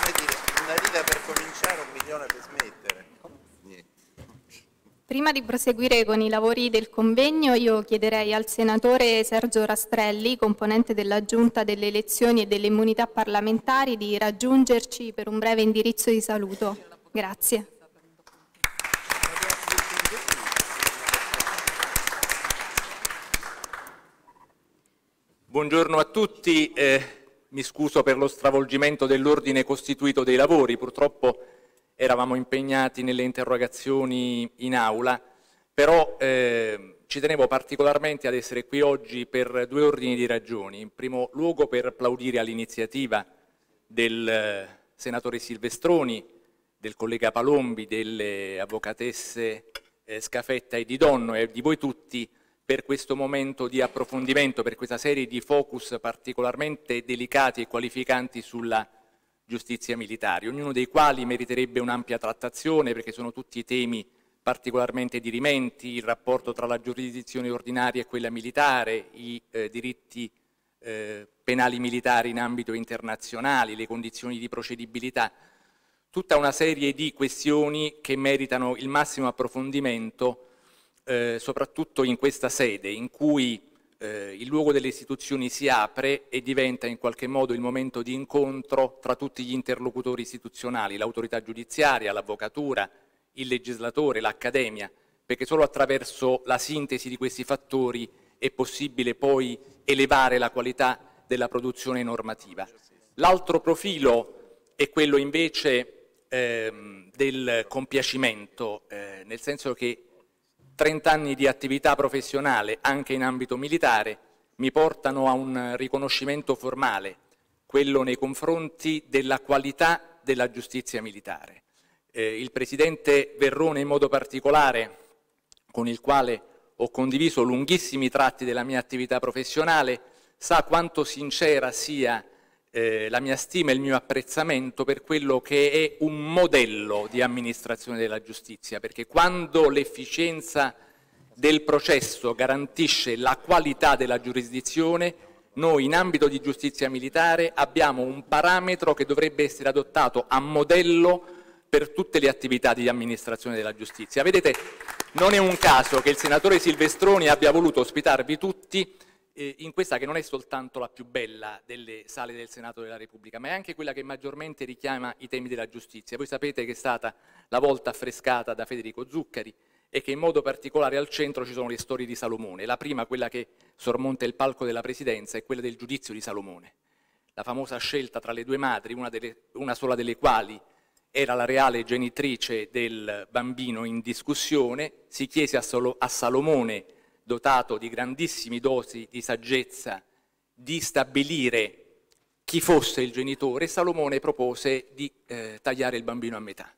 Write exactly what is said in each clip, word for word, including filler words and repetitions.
come dire, una lira per cominciare, un milione per smettere. Niente. Prima di proseguire con i lavori del convegno, io chiederei al senatore Sergio Rastrelli, componente della Giunta delle elezioni e delle immunità parlamentari, di raggiungerci per un breve indirizzo di saluto. Grazie. Buongiorno a tutti, eh, mi scuso per lo stravolgimento dell'ordine costituito dei lavori, purtroppo eravamo impegnati nelle interrogazioni in aula, però eh, ci tenevo particolarmente ad essere qui oggi per due ordini di ragioni. In primo luogo per applaudire all'iniziativa del eh, senatore Silvestroni, del collega Palombi, delle avvocatesse eh, Scafetta e Di Donno e di voi tutti per questo momento di approfondimento, per questa serie di focus particolarmente delicati e qualificanti sulla giustizia militare, ognuno dei quali meriterebbe un'ampia trattazione perché sono tutti temi particolarmente dirimenti, il rapporto tra la giurisdizione ordinaria e quella militare, i eh, diritti eh, penali militari in ambito internazionale, le condizioni di procedibilità, tutta una serie di questioni che meritano il massimo approfondimento Eh, soprattutto in questa sede in cui eh, il luogo delle istituzioni si apre e diventa in qualche modo il momento di incontro tra tutti gli interlocutori istituzionali, l'autorità giudiziaria, l'avvocatura, il legislatore, l'accademia, perché solo attraverso la sintesi di questi fattori è possibile poi elevare la qualità della produzione normativa. L'altro profilo è quello invece ehm, del compiacimento, eh, nel senso che trent'anni di attività professionale anche in ambito militare mi portano a un riconoscimento formale, quello nei confronti della qualità della giustizia militare. Eh, il Presidente Verrone in modo particolare, con il quale ho condiviso lunghissimi tratti della mia attività professionale, sa quanto sincera sia eh, la mia stima e il mio apprezzamento per quello che è un modello di amministrazione della giustizia, perché quando l'efficienza del processo garantisce la qualità della giurisdizione, noi in ambito di giustizia militare abbiamo un parametro che dovrebbe essere adottato a modello per tutte le attività di amministrazione della giustizia. Vedete, non è un caso che il senatore Silvestroni abbia voluto ospitarvi tutti in questa che non è soltanto la più bella delle sale del Senato della Repubblica, ma è anche quella che maggiormente richiama i temi della giustizia. Voi sapete che è stata la volta affrescata da Federico Zuccari e che in modo particolare al centro ci sono le storie di Salomone. La prima, quella che sormonta il palco della Presidenza, è quella del giudizio di Salomone. La famosa scelta tra le due madri, una, delle, una sola delle quali era la reale genitrice del bambino in discussione, si chiese a, Solo, a Salomone, dotato di grandissime dosi di saggezza, di stabilire chi fosse il genitore. Salomone propose di eh, tagliare il bambino a metà.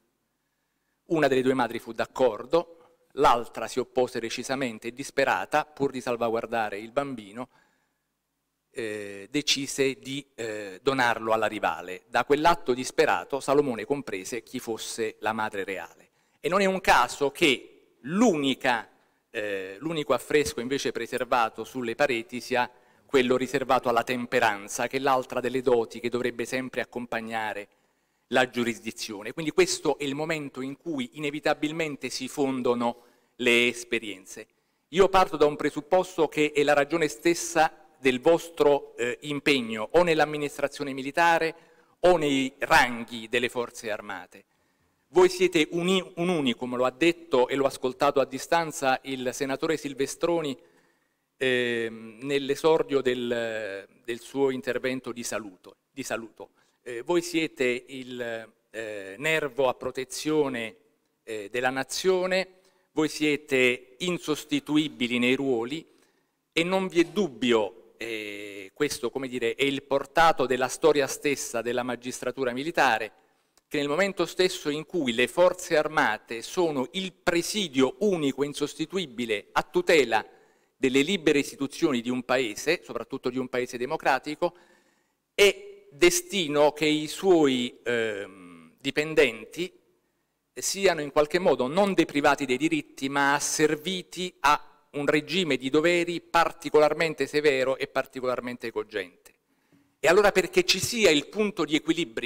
Una delle due madri fu d'accordo, l'altra si oppose recisamente e disperata, pur di salvaguardare il bambino, eh, decise di eh, donarlo alla rivale. Da quell'atto disperato Salomone comprese chi fosse la madre reale. E non è un caso che l'unica Eh, l'unico affresco invece preservato sulle pareti sia quello riservato alla temperanza, che è l'altra delle doti che dovrebbe sempre accompagnare la giurisdizione. Quindi questo è il momento in cui inevitabilmente si fondono le esperienze. Io parto da un presupposto che è la ragione stessa del vostro eh, impegno o nell'amministrazione militare o nei ranghi delle forze armate. Voi siete un, un unicum, lo ha detto e l'ho ascoltato a distanza il senatore Silvestroni eh, nell'esordio del, del suo intervento di saluto. Di saluto. Eh, voi siete il eh, nervo a protezione eh, della nazione, voi siete insostituibili nei ruoli e non vi è dubbio, eh, questo come dire, è il portato della storia stessa della magistratura militare, che nel momento stesso in cui le forze armate sono il presidio unico e insostituibile a tutela delle libere istituzioni di un paese, soprattutto di un paese democratico, è destino che i suoi eh, dipendenti siano in qualche modo non deprivati dei diritti, ma asserviti a un regime di doveri particolarmente severo e particolarmente cogente. E allora perché ci sia il punto di equilibrio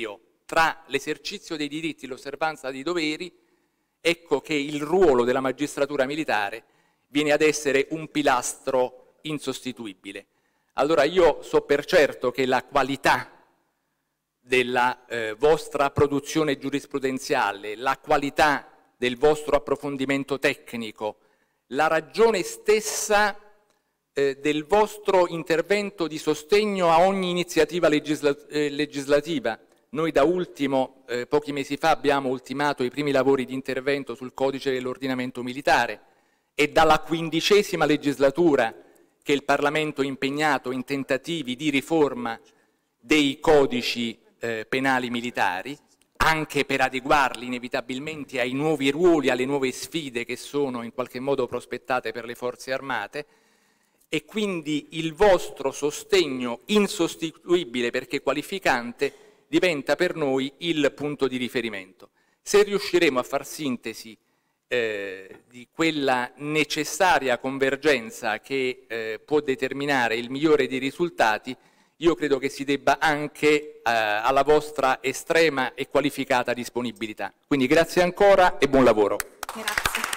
tra l'esercizio dei diritti e l'osservanza dei doveri, ecco che il ruolo della magistratura militare viene ad essere un pilastro insostituibile. Allora io so per certo che la qualità della eh, vostra produzione giurisprudenziale, la qualità del vostro approfondimento tecnico, la ragione stessa eh, del vostro intervento di sostegno a ogni iniziativa legisla eh, legislativa. Noi da ultimo, eh, pochi mesi fa, abbiamo ultimato i primi lavori di intervento sul codice dell'ordinamento militare e dalla quindicesima legislatura che il Parlamento è impegnato in tentativi di riforma dei codici eh, penali militari, anche per adeguarli inevitabilmente ai nuovi ruoli, alle nuove sfide che sono in qualche modo prospettate per le forze armate, e quindi il vostro sostegno insostituibile perché qualificante diventa per noi il punto di riferimento. Se riusciremo a far sintesi eh, di quella necessaria convergenza che eh, può determinare il migliore dei risultati, io credo che si debba anche eh, alla vostra estrema e qualificata disponibilità. Quindi grazie ancora e buon lavoro. Grazie.